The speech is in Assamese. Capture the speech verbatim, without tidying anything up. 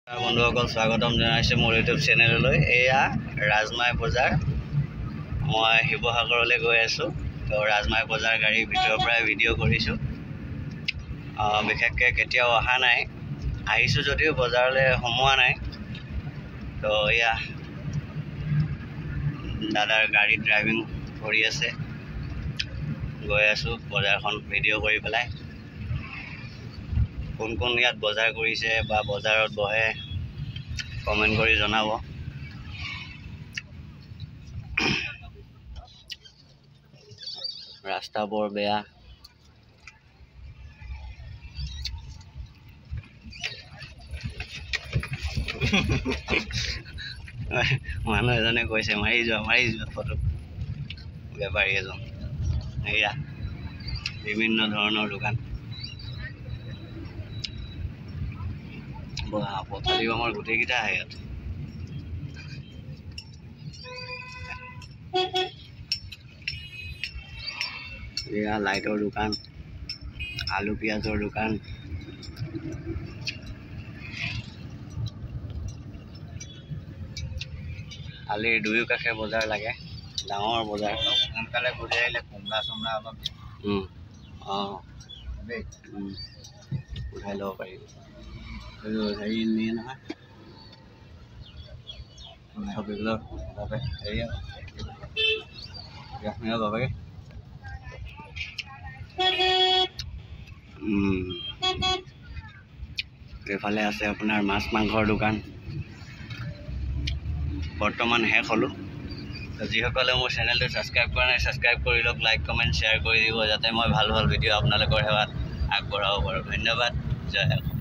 বন্ধুসকল স্বাগতম জনাইছোঁ মোৰ ইউটিউব চেনেললৈ। এয়া ৰাজমাই বজাৰ। মই শিৱসাগৰলৈ গৈ আছোঁ। তো ৰাজমাই বজাৰ গাড়ীৰ ভিতৰৰ পৰাই ভিডিঅ' কৰিছোঁ। বিশেষকৈ কেতিয়াও অহা নাই, আহিছোঁ যদিও বজাৰলৈ সোমোৱা নাই। তো এয়া দাদাৰ গাড়ী ড্ৰাইভিং কৰি আছে, গৈ আছোঁ বজাৰখন ভিডিঅ' কৰি পেলাই। কোন কোন ইয়াত বজাৰ কৰিছে বা বজাৰত বহে কমেণ্ট কৰি জনাব। ৰাস্তা বৰ বেয়া। মানুহ এজনে কৈছে মাৰি যোৱা মাৰি যোৱা ফটো। বেপাৰী এজন। এয়া বিভিন্ন ধৰণৰ দোকান। পথালি বামৰ গোটেইকেইটা আহে ইয়াত। এয়া লাইটৰ দোকান, আলু পিঁয়াজৰ দোকান। আলিৰ দুয়ো কাষে বজাৰ লাগে, ডাঙৰ বজাৰ। সোনকালে ঘূৰি আহিলে কোমৰা চোমৰা অলপ অঁ উঠাই ল'ব পাৰিব। হেৰি নিয়ে নহয় ছবিলৰ বাবে হেৰি বাবে এইফালে আছে আপোনাৰ মাছ মাংসৰ দোকান। বৰ্তমান শেষ হ'লোঁ। যিসকলে মোৰ চেনেলটো ছাবস্ক্ৰাইব কৰা নাই ছাবস্ক্ৰাইব কৰি লওক, লাইক কমেণ্ট শ্বেয়াৰ কৰি দিব, যাতে মই ভাল ভাল ভিডিঅ' আপোনালোকৰ সেৱাত আগবঢ়াব পাৰোঁ। ধন্যবাদ। জয়